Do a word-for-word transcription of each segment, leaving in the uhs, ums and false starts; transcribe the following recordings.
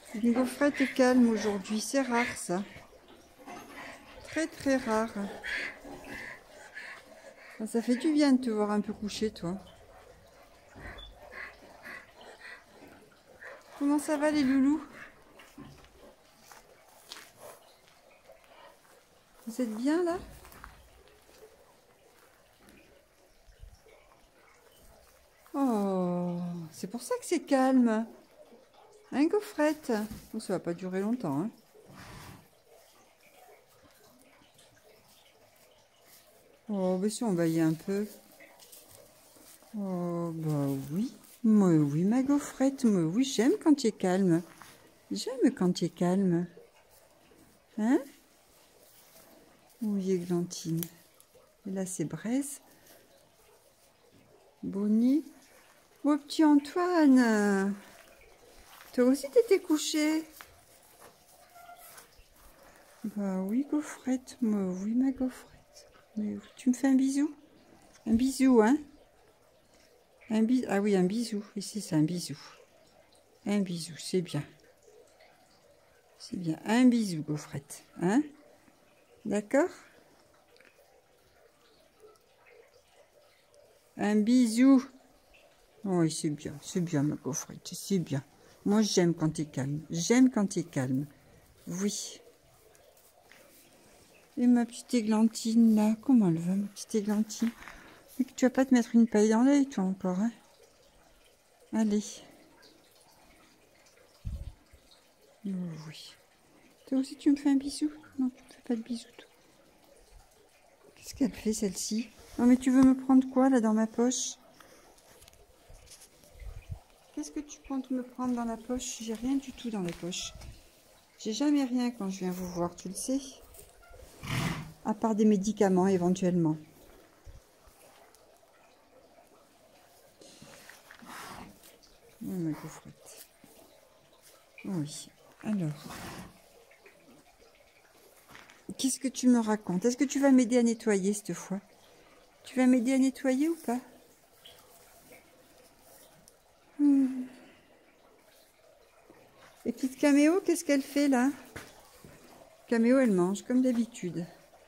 Une gaufrette calme aujourd'hui, c'est rare ça. Très très rare. Ça fait du bien de te voir un peu couché, toi. Comment ça va les loulous? Vous êtes bien là? Oh, c'est pour ça que c'est calme. Hein, gaufrette? Bon, ça va pas durer longtemps, hein. Oh, bah si on baillait un peu. Oh, bah oui. Moi, oui, ma gaufrette. Moi, oui, j'aime quand tu es calme. J'aime quand tu es calme. Hein? Oui, Églantine. Et là, c'est Braise. Bonnie. Oh, petit Antoine. Toi aussi, t'étais couché. Bah oui, gaufrette. Moi, oui, ma gaufrette. Mais tu me fais un bisou? Un bisou, hein? Un bisou. Ah oui, un bisou. Ici, c'est un bisou. Un bisou, c'est bien. C'est bien. Un bisou, gaufrette. Hein? D'accord? Un bisou. Oui, c'est bien. C'est bien, ma gaufrette. C'est bien. Moi, j'aime quand t'es calme. J'aime quand t'es calme. Oui. Et ma petite Églantine, là. Comment elle va, ma petite Églantine? Tu vas pas te mettre une paille dans l'œil, toi, encore, hein? Allez. Oh, oui. Toi aussi, tu me fais un bisou? Non, tu me fais pas de bisou, toi. Qu'est-ce qu'elle fait, celle-ci? Non, mais tu veux me prendre quoi, là, dans ma poche? Qu'est-ce que tu comptes me prendre dans la poche? J'ai rien du tout dans la poche. J'ai jamais rien quand je viens vous voir, tu le sais. À part des médicaments, éventuellement. Oh, ma gaufrette. Oui. Alors. Qu'est-ce que tu me racontes? Est-ce que tu vas m'aider à nettoyer cette fois? Tu vas m'aider à nettoyer ou pas? hmm. Et petite Caméo, qu'est-ce qu'elle fait là? Caméo, elle mange comme d'habitude.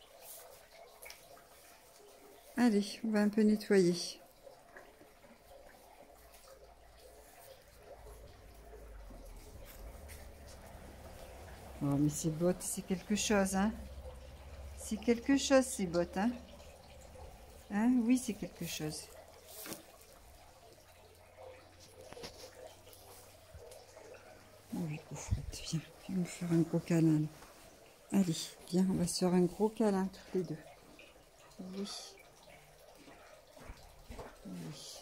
Allez, on va un peu nettoyer. Oh, mais ces bottes, c'est quelque chose, hein? C'est quelque chose, ces bottes, hein? Hein? Oui, c'est quelque chose. Oui, gaufrette, viens, viens me faire un gros câlin. Là. Allez, viens, on va se faire un gros câlin, toutes les deux. Oui. Oui.